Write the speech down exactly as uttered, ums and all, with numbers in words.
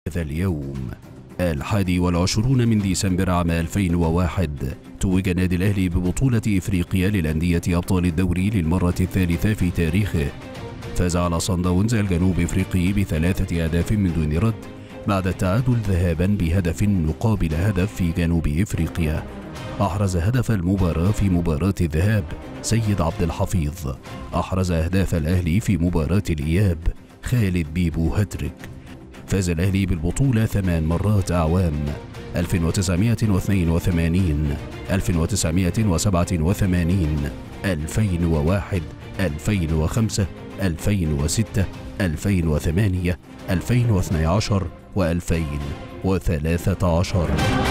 هذا اليوم الحادي والعشرون من ديسمبر عام ألفين وواحد توج النادي الأهلي ببطولة إفريقيا للأندية أبطال الدوري للمرة الثالثة في تاريخه. فاز على صن داونز الجنوب إفريقي بثلاثة أهداف من دون رد بعد التعادل ذهابا بهدف مقابل هدف في جنوب إفريقيا. أحرز هدف المباراة في مباراة الذهاب سيد عبد الحفيظ. أحرز أهداف الأهلي في مباراة الإياب خالد بيبو هاتريك. فاز الأهلي بالبطولة ثمان مرات أعوام ألف وتسعمائة واثنين وثمانين، ألف وتسعمائة وسبعة وثمانين، ألفين وواحد، ألفين وخمسة، ألفين وستة، ألفين وثمانية، ألفين واثني عشر وألفين وثلاثة عشر.